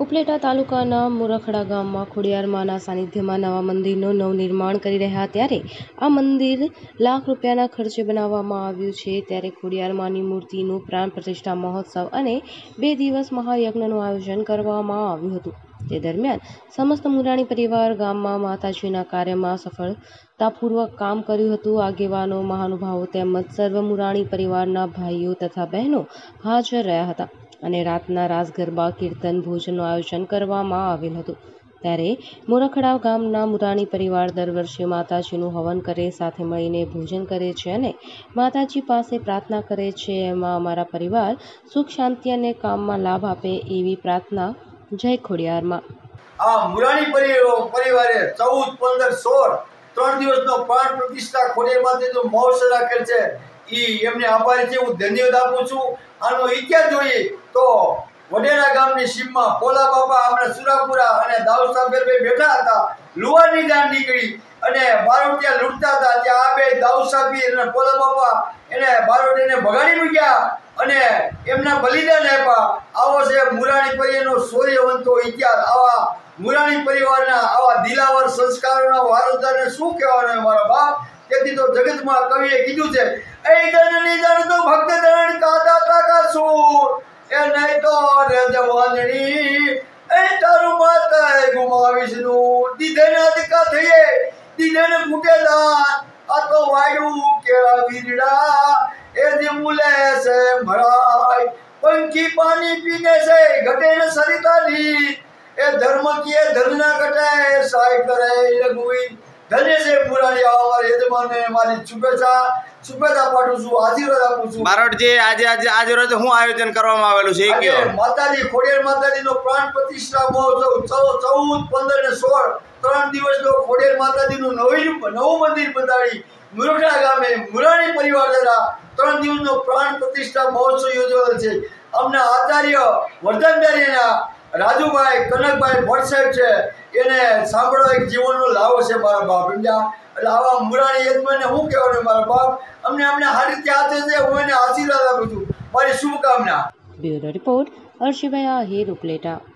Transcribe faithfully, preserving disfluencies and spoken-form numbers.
ઉપલેટા તાલુકાના મુરખડા ગામમાં ખોડિયારમાંના સાનિધ્યમાં નવા મંદિરનું નવનિર્માણ કરી રહ્યા ત્યારે આ મંદિર લાખ રૂપિયાના ખર્ચે બનાવવામાં આવ્યું છે। ત્યારે ખોડિયારમાંની મૂર્તિનું પ્રાણ પ્રતિષ્ઠા મહોત્સવ અને બે દિવસ મહાયજ્ઞનું આયોજન કરવામાં આવ્યું હતું। તે દરમિયાન સમસ્ત મુરાણી પરિવાર ગામમાં માતાજીના કાર્યમાં સફળતાપૂર્વક કામ કર્યું હતું। આગેવાનો, મહાનુભાવો તેમજ સર્વ મુરાણી પરિવારના ભાઈઓ તથા બહેનો હાજર રહ્યા હતા અને રાતના રાસ ગરબા, કીર્તન, ભોજનનું આયોજન કરવામાં આવેલ હતું। ત્યારે મુરખડા ગામના મુરાણી પરિવાર દર વર્ષે માતાજીનું હવન કરે, સાથે મળીને ભોજન કરે છે અને માતાજી પાસે પ્રાર્થના કરે છે। એમાં અમારા પરિવાર સુખ, શાંતિ અને કામમાં લાભ આપે એવી પ્રાર્થના। જય ખોડિયારમાં। આ મુરાણી પરિવારે ચૌદ પંદર સોળ ત્રણ દિવસનો પ્રાણ પ્રતિષ્ઠા ખોડિયાર માતાજીનો મહોત્સવ રાખેલ છે। ઈ એમને આભારી છે, હું ધન્યવાદ આપું છું। આનો ઇતિહાસ જોઈએ તો વડેરા ગામની સીમમાં પોલા બાપા આપણે સુરાપુરા અને દાઉદ સાહેબ બેઠા હતા। લુવારની જાણ નીકળી અને બારોટિયા લૂંટતા હતા, ત્યાં આ બે દાઉદ સાહેબ અને પોલા બાપા એને બારોટીને ભગાડી મૂક્યા અને એમના બલિદાન આપ્યા। આવો છે મુરાણી પરિવારનો શૌર્યવંતો ઇતિહાસ। આવા મુરાણી પરિવારના આવા દિલાવર સંસ્કારોના વારસદારને શું કહેવાનું મારા બાપ। તેથી તો જગતમાં કવિએ કીધું છે, એ જનની જન તો ભક્ત ધરણ કાદા તાકા સૂર, એ નહીં તો રજવાંદણી એ તારું માતા ગુમાવીશ નું। દીધે ના દીકા થઈએ, દીધે ને ફૂટે દાન, આ તો વાયુ કેળા વીરડા એ જે મુલે છે મરાય, પંખી પાણી પીને છે ઘટે ને સરિતા દી, એ ધર્મ કીએ ધર્મ ના ઘટાય સહાય કરે રઘુવી। ધન્ય છે મુરારી અમારા યજમાનને મારી શુભેચ્છા શુભેચ્છા પાઠવું છું, આશીર્વાદ આપું છું। બારોટજી આજે આજે આજે રોજ શું આયોજન કરવામાં આવેલું છે? એ કયો માતાજી ખોડિયાર માતાજીનો પ્રાણ પ્રતિષ્ઠા મહોત્સવ ચૌદ પંદર ને સોળ ત્રણ દિવસનો ખોડિયાર માતાજીનું નવું નવું મંદિર બંધાવી મુરખડા ગામે મુરાણી પરિવાર દ્વારા ત્રણ દિવસનો પ્રાણ પ્રતિષ્ઠા મહોત્સવ યોજાયો છે। અમના આચાર્ય વર્ધનદારીના રાજુભાઈ કનકભાઈ ભટ્ટ સાહેબ છે, એને સાંભળો એક જીવનનો લાવો છે મારા બાપ। એટલે આવા મુરાણી યજમાનને શું કહેવાનું મારા બાપ, અમને અમને સારી રીતે હાથે છે, હું એને આશીર્વાદ આપું છું, મારી શુભકામના। Bureau report, Arshibhai Ahir, Upleta.